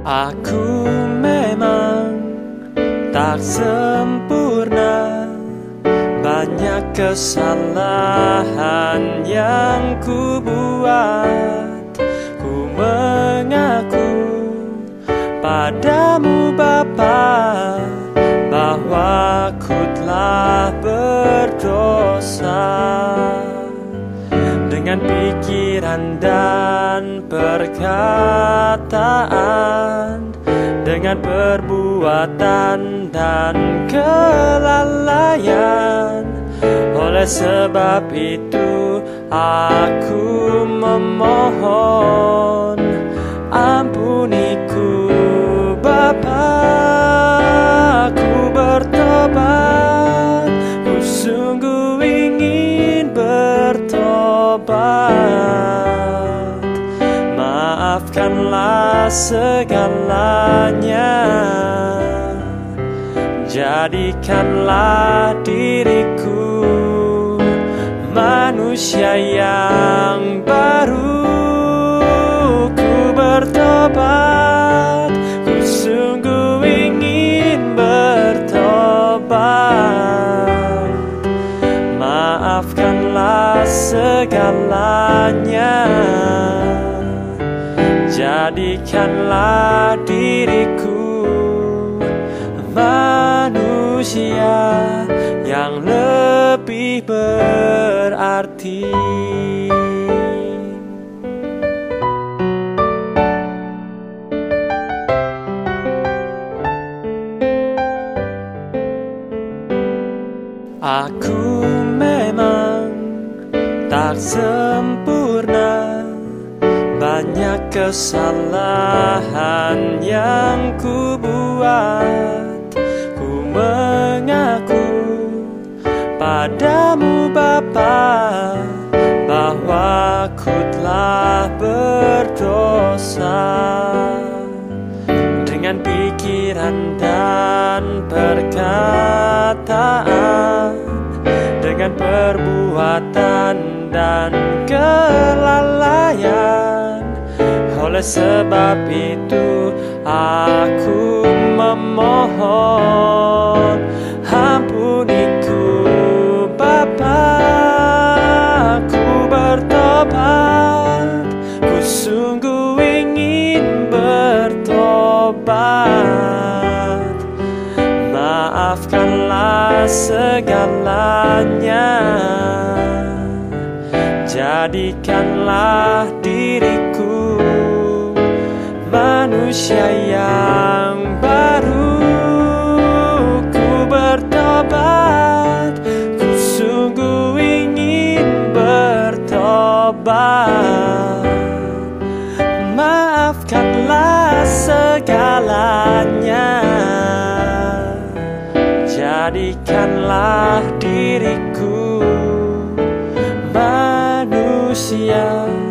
Aku memang tak sempurna, banyak kesalahan yang ku buat. Ku mengaku padamu Bapa bahwa ku telah berdosa dengan pikiran dan perkataan, dengan perbuatan dan kelalaian. Oleh sebab itu aku memohon, ampuniku Bapa. Ku bertobat, ku sungguh ingin bertobat. Maafkanlah segalanya, jadikanlah diriku manusia yang baru. Ku bertobat, ku sungguh ingin bertobat. Maafkanlah segalanya, jadikanlah diriku manusia yang lebih berarti. Aku memang tak sempurna, banyak kesalahan yang ku buat. Ku mengaku padamu Bapa bahwa ku telah berdosa dengan pikiran dan perkataan, dengan perbuatan dan kelalaian. Oleh sebab itu aku memohon, ampuniku Bapa. Ku bertobat, ku sungguh ingin bertobat. Maafkanlah segalanya, jadikanlah diriku manusia yang baru. Ku bertobat, ku sungguh ingin bertobat. Maafkanlah segalanya, jadikanlah diriku manusia